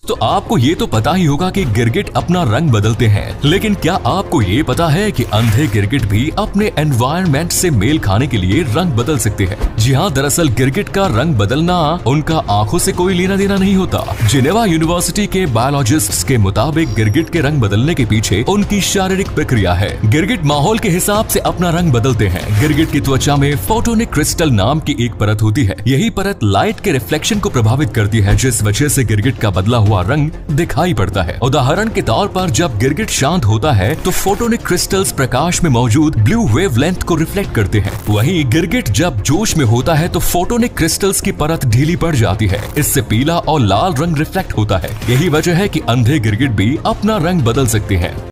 तो आपको ये तो पता ही होगा कि गिरगिट अपना रंग बदलते हैं, लेकिन क्या आपको ये पता है कि अंधे गिरगिट भी अपने एनवायरनमेंट से मेल खाने के लिए रंग बदल सकते हैं? जी हाँ, दरअसल गिरगिट का रंग बदलना उनका आंखों से कोई लेना देना नहीं होता। जिनेवा यूनिवर्सिटी के बायोलॉजिस्ट्स के मुताबिक गिरगिट के रंग बदलने के पीछे उनकी शारीरिक प्रक्रिया है। गिरगिट माहौल के हिसाब से अपना रंग बदलते हैं। गिरगिट की त्वचा में फोटोनिक क्रिस्टल नाम की एक परत होती है। यही परत लाइट के रिफ्लेक्शन को प्रभावित करती है, जिस वजह से गिरगिट का बदला हुआ रंग दिखाई पड़ता है। उदाहरण के तौर पर जब गिरगिट शांत होता है तो फोटोनिक क्रिस्टल्स प्रकाश में मौजूद ब्लू वेवलेंथ को रिफ्लेक्ट करते हैं। वहीं गिरगिट जब जोश में होता है तो फोटोनिक क्रिस्टल्स की परत ढीली पड़ जाती है। इससे पीला और लाल रंग रिफ्लेक्ट होता है। यही वजह है कि अंधे गिरगिट भी अपना रंग बदल सकते हैं।